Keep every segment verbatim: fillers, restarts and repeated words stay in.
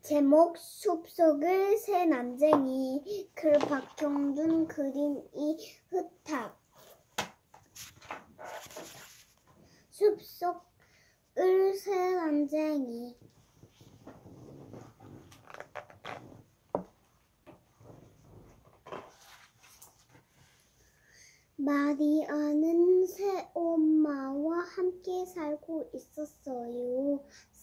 제목 숲속의 새 난쟁이. 글 박형준, 그림 이흐탁. 숲속의 새 난쟁이. 마리아는 새엄마와 함께 살고 있었어요.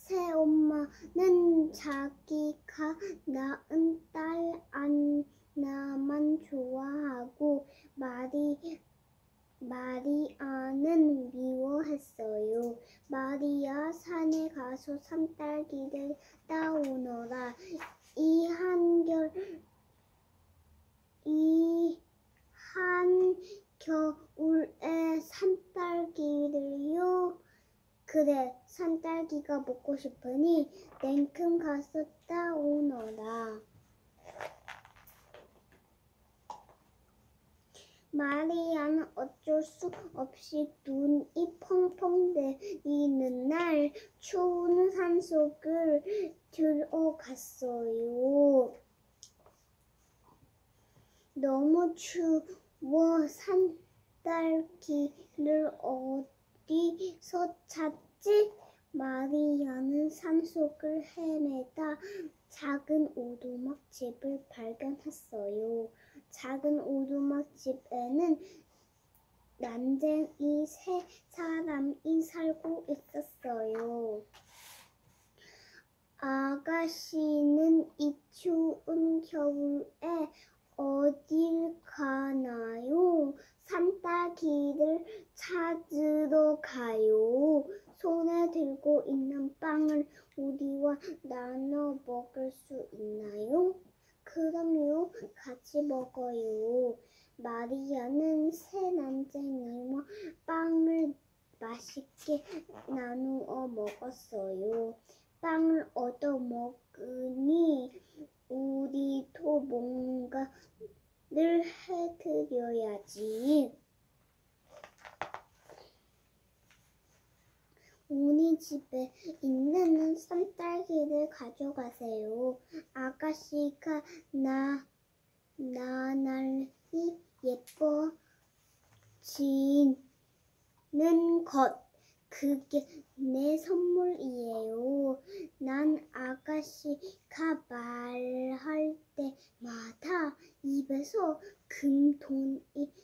새엄마는 자기가 낳은 딸 안나만 좋아하고 마리, 마리아는 미워했어요. 마리아, 산에 가서 산딸기를 따오너라. 이 한결 이 한겨울에 산딸기를요? 그래, 산딸기가 먹고 싶으니 냉큼 가서 따오너라. 마리아는 어쩔 수 없이 눈이 펑펑 내리는 날 추운 산속을 들어갔어요. 너무 추워. 산딸기를 어디서 찾지? 마리아는 산속을 헤매다 작은 오두막집을 발견했어요. 작은 오두막집에는 난쟁이 세 사람이 살고 있었어요. 아가씨는 이 추운 겨울에 어딜 가나요? 산딸기를 찾으러 가요. 손에 들고 있는 빵을 우리와 나눠 먹을 수 있나요? 그럼요, 같이 먹어요. 마리아는 새 난쟁이와 빵을 맛있게 나누어 먹었어요. 빵을 얻어 먹으니 우리도 뭔가를 해드려야지. 우리 집에 있는 산딸기를 가져가세요. 아가씨가 나, 나날이 예뻐지는 것, 그게 내 선물이에요. 난 아가씨가 말할 때마다 입에서 금돈이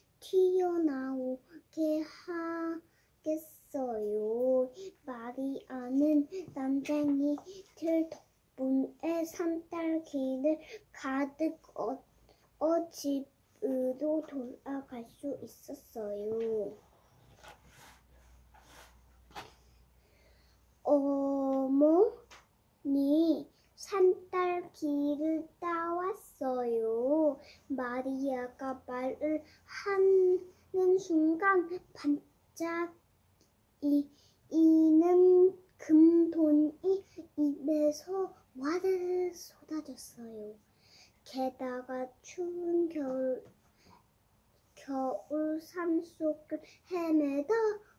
튀어나오게 하겠어요. 마리아는 난쟁이들 덕분에 산딸기를 가득 얻어 집으로 돌아갈 수 있었어요. 어머니, 산딸기를 따왔어요. 마리아가 말을 하는 순간 반짝이는 금돈이 입에서 와르르 쏟아졌어요. 게다가 추운 겨울, 겨울 산속을 헤매다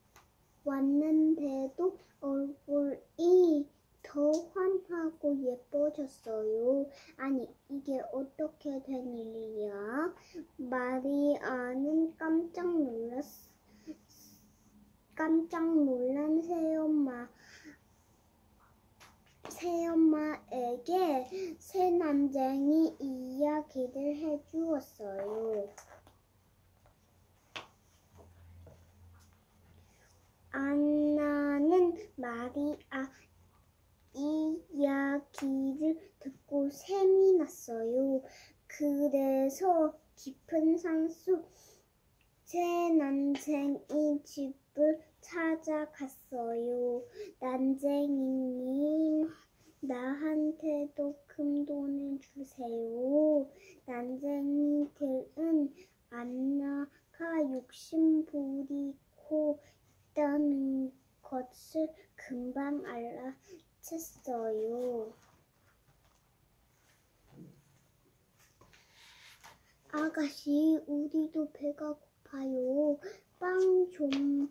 왔는데도 얼굴이 더 환하고 예뻐졌어요. 아니, 이게 어떻게 된 일이야? 마리아는 깜짝 놀랐, 깜짝 놀란 새엄마, 새엄마에게 새 난쟁이 이야기를 해주었어요. 안나는 마리아 이야기를 듣고 샘이 났어요. 그래서 깊은 산속 새 난쟁이 집을 찾아갔어요. 난쟁이님, 나한테도 금돈을 주세요. 난쟁이들은 안나가 욕심 부리고 있다는 것을 금방 알아챘어요. 아가씨, 우리도 배가 고파요. 빵 좀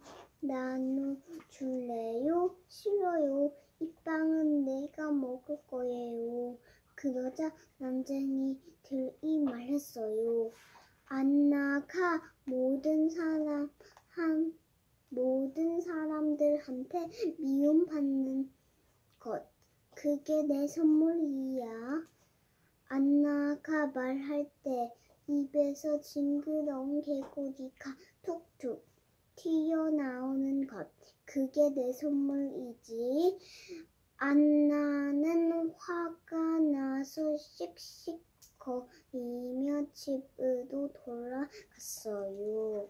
나눠줄래요? 싫어요. 이 빵은 내가 먹을 거예요. 그러자 난쟁이들이 말했어요. 안나가 모든 사람 한 모든 사람들한테 미움받는 것, 그게 내 선물이야. 안나가 말할 때 입에서 징그러운 개구리가 툭툭 튀어나오는 것, 그게 내 선물이지. 안나는 화가 나서 씩씩거리며 집으로 돌아갔어요.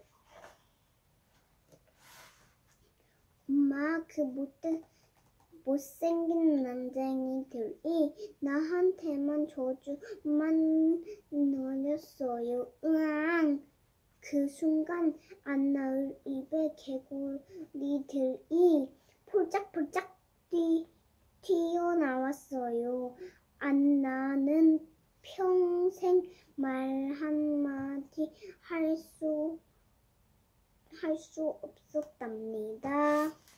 엄마, 그 못된, 못생긴 난쟁이들이 나한테만 저주만 날렸어요. 으앙! 그 순간 안나의 입에 개구리들이 폴짝폴짝 뛰, 튀어나왔어요. 안나는 평생 말 한마디 할 수, 할 수 없었답니다.